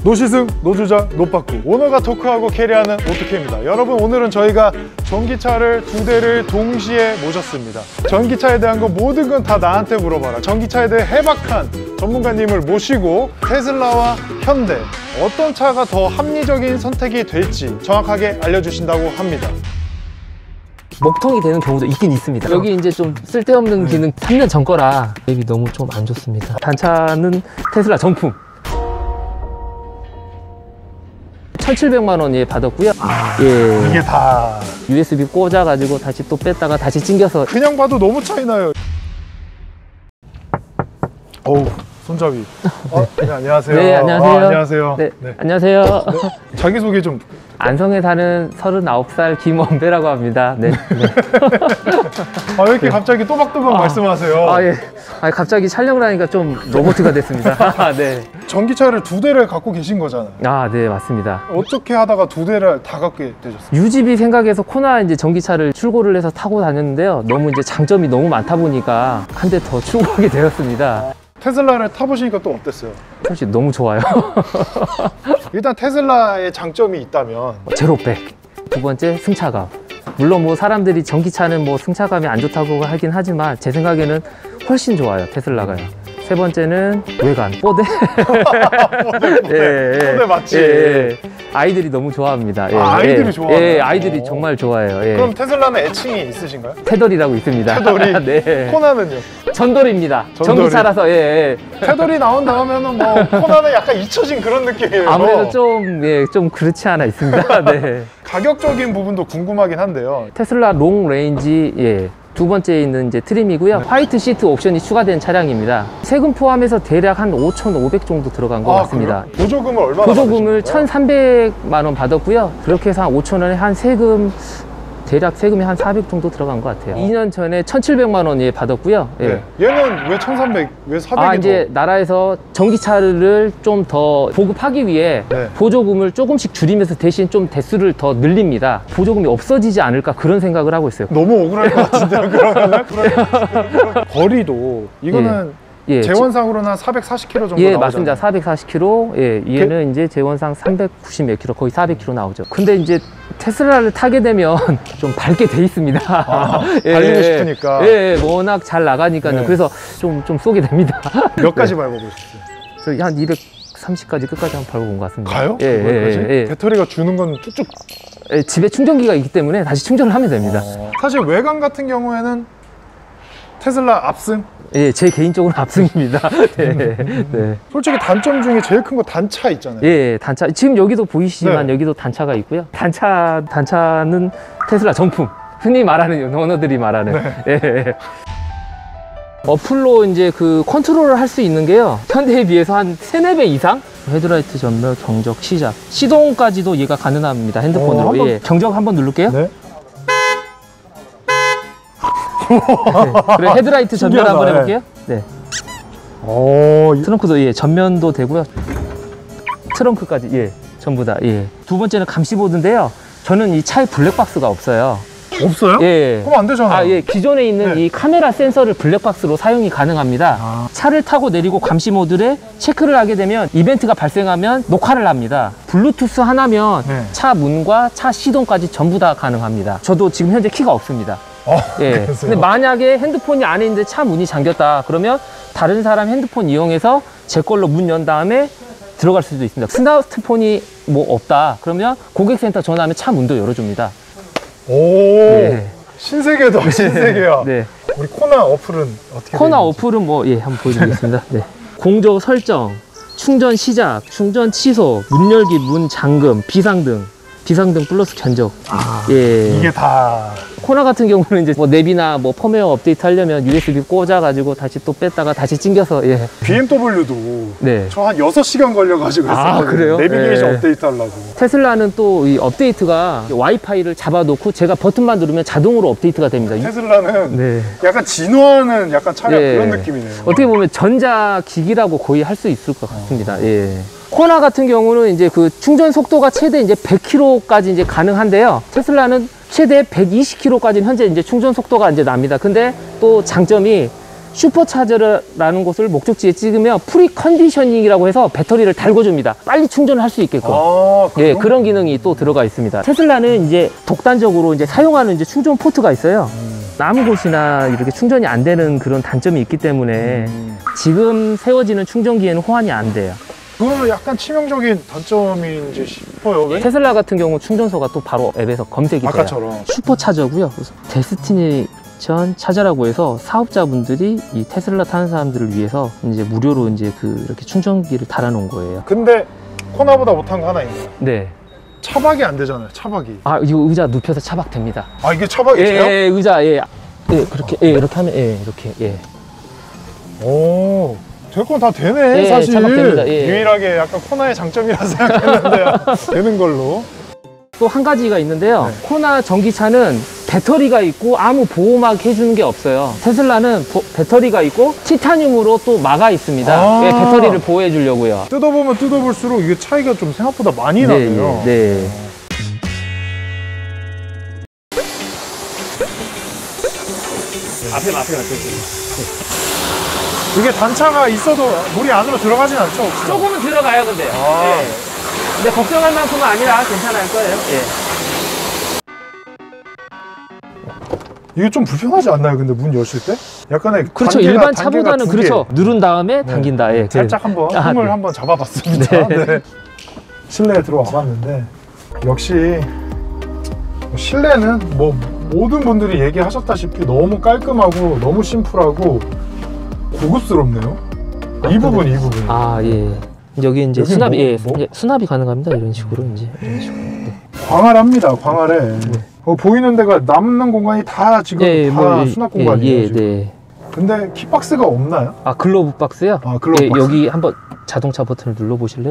노시승, 노주작, 노빠꾸 오너가 토크하고 캐리하는 오토케입니다. 여러분, 오늘은 저희가 전기차를 2대를 동시에 모셨습니다. 전기차에 대한 거 모든 건 다 나한테 물어봐라. 전기차에 대해 해박한 전문가님을 모시고 테슬라와 현대 어떤 차가 더 합리적인 선택이 될지 정확하게 알려주신다고 합니다. 먹통이 되는 경우도 있긴 있습니다. 여기 이제 좀 쓸데없는 기능 3년 전 거라 랩이 너무 좀 안 좋습니다. 단차는 테슬라 정품 1,700만 원 받았고요. 예. 이게 다 USB 꽂아가지고 다시 또 뺐다가 다시 찡겨서 그냥 봐도 너무 차이나요. 어우, 손잡이. 네, 안녕하세요. 네, 안녕하세요. 안녕하세요. 네, 네. 안녕하세요. 네. 자기소개 좀. 안성에 사는 39살 김원배라고 합니다. 네. 네. 왜 이렇게 갑자기 또박또박 말씀하세요? 예. 갑자기 촬영을 하니까 좀 로보트가 됐습니다. 네. 전기차를 2대를 갖고 계신 거잖아요. 네, 맞습니다. 어떻게 하다가 2대를 다 갖게 되셨어요? 유지비 생각해서 코나 이제 전기차를 출고를 해서 타고 다녔는데요. 너무 이제 장점이 너무 많다 보니까 한 대 더 출고하게 되었습니다. 테슬라를 타보시니까 또 어땠어요? 솔직히 너무 좋아요. 일단 테슬라의 장점이 있다면 제로백. 두 번째, 승차감. 물론 뭐 사람들이 전기차는 뭐 승차감이 안 좋다고 하긴 하지만 제 생각에는 훨씬 좋아요, 테슬라가요. 세 번째는 외관, 뽀대. 뽀대 맞지? 예. 아이들이 너무 좋아합니다. 예. 아이들이 좋아해요? 예, 아이들이 정말 좋아해요. 예. 그럼 테슬라는 애칭이 있으신가요? 테돌이라고 있습니다. 테돌이? 네. 코나는요? 전돌입니다. 전돌이. 전기차라서, 예. 테돌이 나온 다음에는 뭐 코나는 약간 잊혀진 그런 느낌이에요. 아무래도 좀 그렇지 않아 있습니다. 네. 가격적인 부분도 궁금하긴 한데요. 테슬라 롱 레인지, 예. 두 번째에 있는 이제 트림이고요. 화이트 시트 옵션이 추가된 차량입니다. 세금 포함해서 대략 한 5,500 정도 들어간 것 같습니다. 그래요? 보조금을 얼마나 보조금을 받으신 거예요? 1,300만 원 받았고요. 그렇게 해서 한 5,000원에 한 세금 대략 세금이 한 400 정도 들어간 것 같아요. 2년 전에 1,700만 원 받았고요. 예. 네. 얘는 왜 1,300, 왜 400이 이제 나라에서 전기차를 좀 더 보급하기 위해 네. 보조금을 조금씩 줄이면서 대신 좀 대수를 더 늘립니다. 보조금이 없어지지 않을까 그런 생각을 하고 있어요. 너무 억울할 것 같은데요, 그러면은? 거리도 이거는 예. 재원상으로는 한 440km 정도 예, 나오잖아요. 맞습니다. 440km. 예, 얘는 이제 재원상 390 몇 킬로, 거의 400km 나오죠. 근데 이제 테슬라를 타게 되면 좀 밝게 돼 있습니다. 달리고 싶으니까. 예, 워낙 잘 나가니까요. 네. 그래서 좀 쏘게 됩니다. 몇 가지 밟아보셨어요? 저희 한 230까지 끝까지 한번 밟아본 것 같습니다. 가요? 예. 배터리가 주는 건 쭉쭉. 예, 집에 충전기가 있기 때문에 다시 충전을 하면 됩니다. 사실 외관 같은 경우에는 테슬라 압승? 예, 제 개인적으로 압승입니다. 네. 네. 솔직히 단점 중에 제일 큰 거 단차 있잖아요. 예, 단차. 지금 여기도 보이시지만 네. 여기도 단차가 있고요. 단차는 테슬라 정품. 흔히 말하는, 언어들이 말하는. 네. 예. 어플로 이제 그 컨트롤을 할 수 있는 게요. 현대에 비해서 한 3-4배 이상? 헤드라이트 전멸, 경적, 시작. 시동까지도 얘가 가능합니다. 핸드폰으로. 한번... 예. 경적 한번 누를게요. 네. 네. 그래, 헤드라이트 전멸 신기하다. 한번 해볼게요. 네. 트렁크도 예, 전면도 되고요. 트렁크까지 예, 전부 다 예. 두 번째는 감시보드인데요. 저는 이 차에 블랙박스가 없어요. 없어요? 예. 그럼 안 되잖아요. 예. 기존에 있는 네. 이 카메라 센서를 블랙박스로 사용이 가능합니다. 차를 타고 내리고 감시 모드를 체크를 하게 되면 이벤트가 발생하면 녹화를 합니다. 블루투스 하나면 네. 차 문과 차 시동까지 전부 다 가능합니다. 저도 지금 현재 키가 없습니다. 예. 그러세요? 근데 만약에 핸드폰이 안에 있는데 차 문이 잠겼다 그러면 다른 사람 핸드폰 이용해서 제 걸로 문 연 다음에 들어갈 수도 있습니다. 스마트폰이 뭐 없다 그러면 고객센터 전화하면 차 문도 열어줍니다. 오, 네. 신세계다, 신세계야. 네. 우리 코나 어플은 어떻게 코나 되어 있는지? 어플은 뭐 예, 한번 보여드리겠습니다. 네. 공조 설정, 충전 시작, 충전 취소, 문 열기, 문 잠금, 비상등 플러스 견적. 예. 이게 다 코나 같은 경우는 이제 뭐 앱이나 뭐 펌웨어 업데이트 하려면 USB 꽂아가지고 다시 또 뺐다가 다시 찡겨서 예. BMW도 네. 저 한 6시간 걸려가지고 했었거든요. 그래요? 내비게이션 네. 업데이트 하려고. 테슬라는 또 이 업데이트가 와이파이를 잡아놓고 제가 버튼만 누르면 자동으로 업데이트가 됩니다. 테슬라는 네. 약간 진화하는 약간 차량 예. 그런 느낌이네요. 어떻게 보면 전자기기라고 거의 할 수 있을 것 같습니다. 예. 코나 같은 경우는 이제 그 충전 속도가 최대 이제 100km까지 이제 가능한데요. 테슬라는 최대 120km까지는 현재 이제 충전 속도가 이제 납니다. 근데 또 장점이 슈퍼차저라는 곳을 목적지에 찍으면 프리 컨디셔닝이라고 해서 배터리를 달궈줍니다. 빨리 충전을 할 수 있게끔. 예, 그런 기능이 또 들어가 있습니다. 테슬라는 이제 독단적으로 이제 사용하는 이제 충전 포트가 있어요. 아무 곳이나 이렇게 충전이 안 되는 그런 단점이 있기 때문에 지금 세워지는 충전기에는 호환이 안 돼요. 그거는 약간 치명적인 단점인지 싶어요. 왜? 테슬라 같은 경우 충전소가 또 바로 앱에서 검색이 돼요. 아까처럼. 슈퍼차저고요. 그래서 데스티니션 차저라고 해서 사업자분들이 이 테슬라 타는 사람들을 위해서 이제 무료로 이제 이렇게 충전기를 달아놓은 거예요. 근데 코나보다 못한 거 하나 있네요. 네. 차박이 안 되잖아요. 차박이. 아, 이 의자 눕혀서 차박 됩니다. 아, 이게 차박이 돼요? 예, 의자, 예. 예, 그렇게, 예, 이렇게 하면, 예, 이렇게, 예. 오, 될 건 다 되네, 예, 사실. 차박됩니다. 예. 유일하게 약간 코나의 장점이라 생각했는데 되는 걸로. 또 한 가지가 있는데요. 네. 코나 전기차는 배터리가 있고 아무 보호막 해주는 게 없어요. 테슬라는 배터리가 있고 티타늄으로 또 막아 있습니다. 아. 예, 배터리를 보호해 주려고요. 뜯어보면 뜯어볼수록 이게 차이가 좀 생각보다 많이 나네요. 네. 앞에 이게 단차가 있어도 물이 안으로 들어가진 않죠? 혹시? 조금은 들어가요, 근데. 아. 예. 근데 걱정할 만큼은 아니라 괜찮을 거예요. 예. 이게 좀 불편하지 않나요? 근데 문 여실 때? 약간의 그렇죠. 일반 차보다는 그렇죠. 누른 다음에 당긴다. 예. 살짝 한번 아, 힘을 네. 한번 잡아봤습니다. 네. 네. 실내에 들어와 봤는데 역시 실내는 뭐 모든 분들이 얘기하셨다시피 너무 깔끔하고 너무 심플하고 고급스럽네요. 이 부분. 아, 예. 여기 이제 여기 수납이, 예, 뭐? 이제 수납이 가능합니다. 이런 식으로 이제 이런 식으로. 네. 광활합니다. 광활해. 보이는 데가 남는 공간이 다 지금 예, 다 수납 공간이에요. 예, 지금. 네. 근데 키박스가 없나요? 아, 글로브 박스요? 아, 글로브 예, 박스. 여기 한번 자동차 버튼을 눌러 보실래요?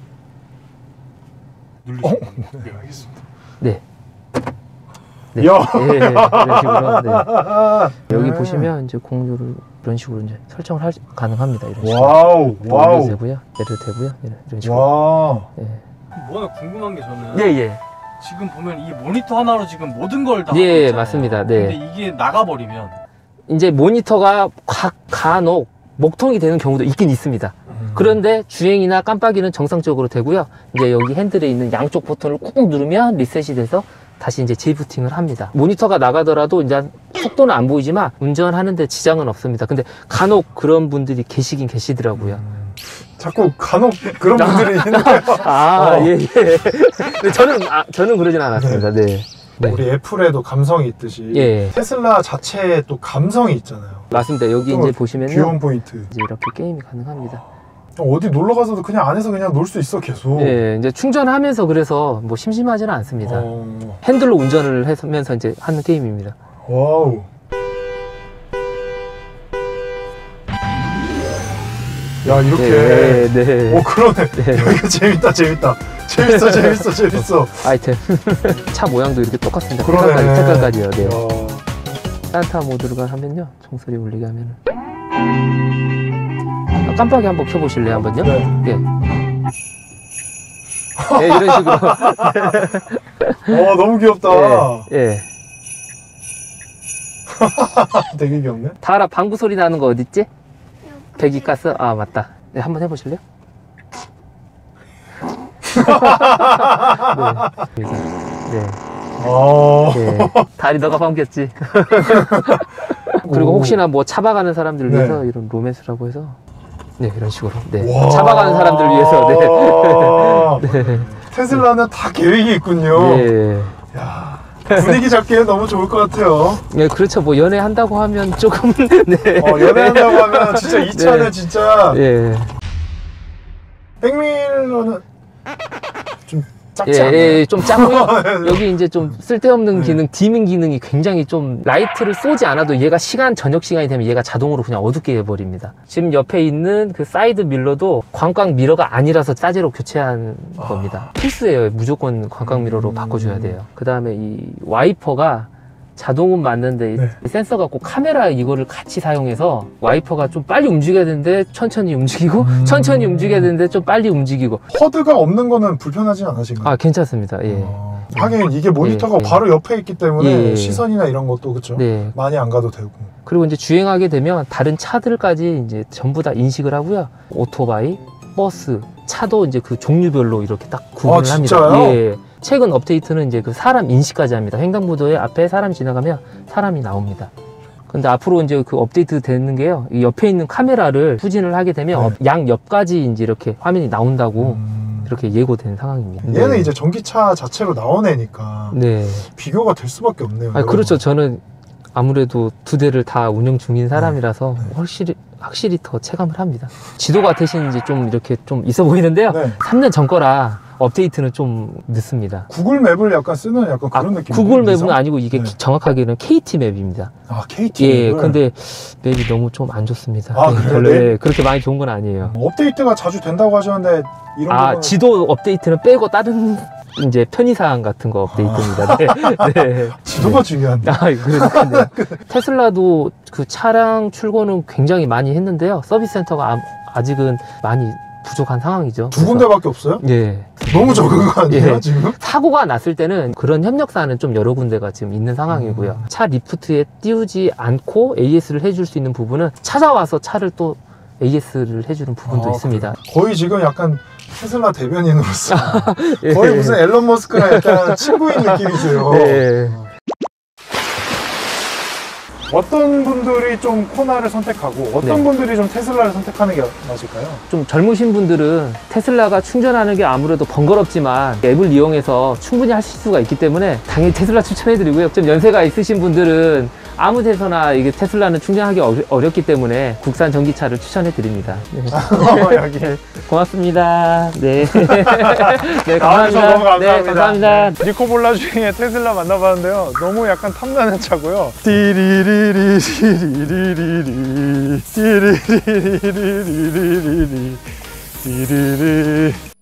네, 알겠습니다. 네. 네. 야. 예, 이런 식으로. 네. 여기 네. 보시면 이제 공유를 이런 식으로 이제 설정을 가능합니다. 이런 식으로. 와우, 올려도 와우. 되고요. 내려도 되고요. 이런 식으로. 와. 예. 뭐 하나 궁금한 게 저는 예, 예. 지금 보면 이 모니터 하나로 지금 모든 걸 다 예, 하고 있잖아요. 맞습니다. 네. 근데 이게 나가버리면 이제 모니터가 간혹 목통이 되는 경우도 있긴 있습니다. 그런데 주행이나 깜빡이는 정상적으로 되고요. 이제 여기 핸들에 있는 양쪽 버튼을 꾹 누르면 리셋이 돼서 다시 이제 재부팅을 합니다. 모니터가 나가더라도 이제 속도는 안 보이지만 운전하는데 지장은 없습니다. 근데 간혹 그런 분들이 계시긴 계시더라고요. 자꾸 간혹 그런 분들이 있는데요. 아, 예, 예. 근데 저는 그러진 않았습니다. 네. 네. 우리 애플에도 감성이 있듯이 예. 테슬라 자체에 또 감성이 있잖아요. 맞습니다. 여기 또 이제 보시면요. 귀여운 포인트. 이제 이렇게 게임이 가능합니다. 어디 놀러 가서도 그냥 안에서 그냥 놀 수 있어 계속. 예, 이제 충전하면서 그래서 뭐 심심하지는 않습니다. 어, 핸들로 운전을 하면서 이제 하는 게임입니다. 와우. 야 이렇게. 네, 네. 오 그러네. 네. 이거 재밌다. 재밌어. 아이템. 차 모양도 이렇게 똑같습니다. 그러네. 색깔까지요. 네. 야. 산타 모드가 하면요. 종소리 울리게 하면은. 아, 깜빡이 한번 켜보실래요? 한번요? 네. 예. 네, 이런 식으로. 너무 귀엽다. 예. 예. 되게 귀엽네. 다알아, 방구 소리 나는 거 어딨지? 배기가스? 아, 맞다. 네, 한번 해보실래요? 네. 네. 네. 다리 너가 반겼지. 그리고 오. 혹시나 뭐 차박하는 사람들을 네. 위해서 이런 로맨스라고 해서 네, 이런 식으로. 네. 와. 차박하는 사람들을 위해서. 네. 네. 테슬라는 다 계획이 있군요. 네. 야, 분위기 잡기에 너무 좋을 것 같아요. 네, 그렇죠. 뭐 연애한다고 하면 조금 네. 연애한다고 하면 진짜 이 차는 네. 진짜 예. 백밀러는 좀 작지 예, 않나요? 예, 좀 작고요. 여기 이제 좀 쓸데없는 기능, 디밍 기능이 굉장히 좀 라이트를 쏘지 않아도 얘가 저녁 시간이 되면 얘가 자동으로 그냥 어둡게 해버립니다. 지금 옆에 있는 그 사이드 밀러도 광각 미러가 아니라서 싸제로 교체한 겁니다. 필수예요. 무조건 광각 미러로 바꿔줘야 돼요. 그 다음에 이 와이퍼가 자동은 맞는데 네. 센서 갖고 카메라 이거를 같이 사용해서 와이퍼가 좀 빨리 움직여야 되는데 천천히 움직이고 천천히 움직여야 되는데 좀 빨리 움직이고 허드가 없는 거는 불편하진 않으신가요? 아 괜찮습니다. 예. 하긴 이게 모니터가 네. 바로 옆에 있기 때문에 예. 시선이나 이런 것도 그쵸? 네. 많이 안 가도 되고. 그리고 이제 주행하게 되면 다른 차들까지 이제 전부 다 인식을 하고요. 오토바이, 버스, 차도 이제 그 종류별로 이렇게 딱 구분을 합니다. 진짜요? 예. 최근 업데이트는 이제 그 사람 인식까지 합니다. 횡단보도에 앞에 사람이 지나가면 사람이 나옵니다. 근데 앞으로 이제 그 업데이트 되는 게요. 이 옆에 있는 카메라를 후진을 하게 되면 네. 양 옆까지 이제 이렇게 화면이 나온다고 이렇게 예고된 상황입니다. 얘는 네. 이제 전기차 자체로 나온 애니까 네. 비교가 될 수밖에 없네요. 아, 그렇죠. 저는 아무래도 두 대를 다 운영 중인 사람이라서 확실히 더 체감을 합니다. 지도가 대신 이제 좀 이렇게 좀 있어 보이는데요. 네. 3년 전 거라 업데이트는 좀 늦습니다. 구글 맵을 약간 쓰는 약간 그런 느낌. 구글 맵은 아니고 이게 네. 정확하게는 KT 맵입니다. 아, KT 예, 맵을. 근데 맵이 너무 좀 안 좋습니다. 아, 네, 그래요? 별로 네? 예, 그렇게 많이 좋은 건 아니에요. 업데이트가 자주 된다고 하셨는데 이런 아, 부분은 지도 업데이트는 빼고 다른 이제 편의사항 같은 거 업데이트입니다. 네. 네. 지도가 중요한데. 아, 그러니까요. 테슬라도 그 차량 출고는 굉장히 많이 했는데요. 서비스 센터가 아직은 많이 부족한 상황이죠. 두 군데밖에 없어요? 예. 너무 적은 거 아니에요, 예. 지금? 사고가 났을 때는 그런 협력사는 좀 여러 군데가 지금 있는 상황이고요. 차 리프트에 띄우지 않고 AS를 해줄 수 있는 부분은 찾아와서 차를 또 AS를 해주는 부분도 아, 있습니다. 거의 지금 약간 테슬라 대변인으로서 예. 거의 무슨 앨런 머스크랑 약간 친구인 느낌이세요. 예. 어떤 분들이 좀 코나를 선택하고 어떤 네. 분들이 좀 테슬라를 선택하는 게 맞을까요? 좀 젊으신 분들은 테슬라가 충전하는 게 아무래도 번거롭지만 앱을 이용해서 충분히 하실 수가 있기 때문에 당연히 테슬라 추천해드리고요. 좀 연세가 있으신 분들은 아무 데서나 이게 테슬라는 충전하기 어렵기 때문에 국산 전기차를 추천해드립니다. 네. 여기. 고맙습니다. 네. 네, 나와주셔서 너무 감사합니다. 네, 감사합니다. 감사합니다. 니코볼라 중에 테슬라 만나봤는데요. 너무 약간 탐나는 차고요. 띠리리리리리리리 띠리리리리리리리 띠리리